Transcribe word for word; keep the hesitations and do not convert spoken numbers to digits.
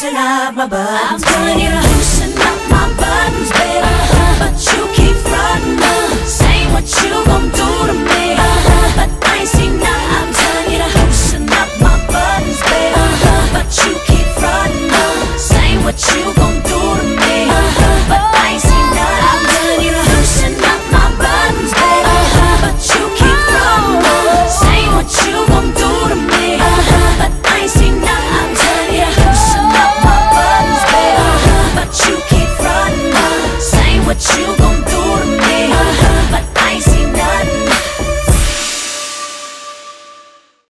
loosen up my buttons. I'm telling you to loosen up my buttons, baby. Uh-huh. But you keep frontin', uh, saying what you gon' do to me. Uh-huh. But I ain't seen nothing. I'm telling you to loosen up my buttons, baby. Uh-huh. But you keep frontin', uh, saying what you gon' do to me. Uh-huh. But I ain't seen nothing. I'm telling you to loosen up my buttons, baby. Uh-huh. But you keep frontin', uh, saying what you gon' do to me. Uh-huh. But I ain't seen nothing. I'm telling you to loosen up my buttons, baby. Uh-huh. But you keep frontin', uh, saying what you